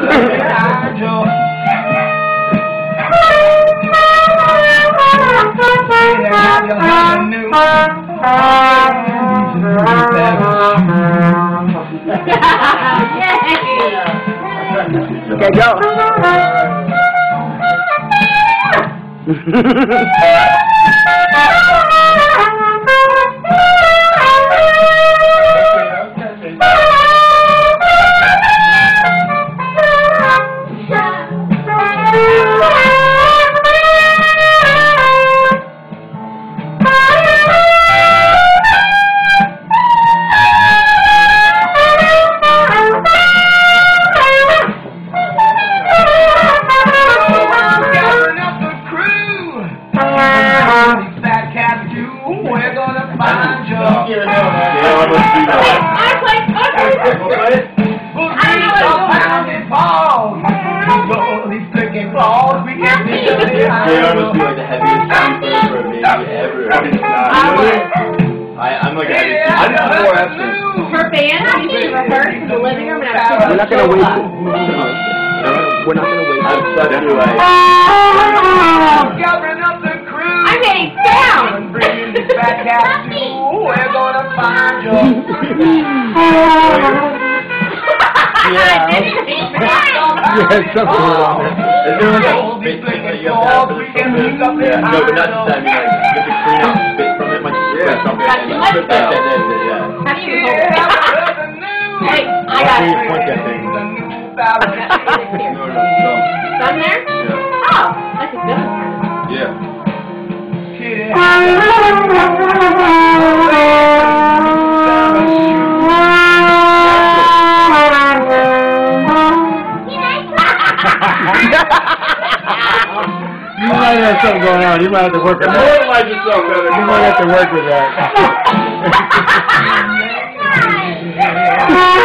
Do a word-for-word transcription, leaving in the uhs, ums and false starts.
Okay, go. We're gonna find you. Yeah, let's do that. I play poker. I know pounding balls. These freaking balls. We can't be Yeah, I must be like the heaviest sleeper for me ever. I would. I, I'm like a heavy sleeper. I just have more absence. For fans, I need to rehearse in the living room and have two. We're not gonna waste it. We're not gonna waste it. I'm such a like. Gathering up the crew. I made sound. Bringing this back at you. We're gonna find you. Yeah, something wrong there. Is there like a spit thing that you have to have for the something? Yeah, no, but not just that. I mean, like, you have to clean out spit from it, like, yeah, something. Let's Put that, that, that, that, yeah. How do you hold it? Hey, I got Why do you it. point that thing? Okay, here. No, no, no. Done there? Yeah. Oh, that's a good one. Yeah. You might have something going on. You might have to work with that. Normalize yourself better. You might have to work with that.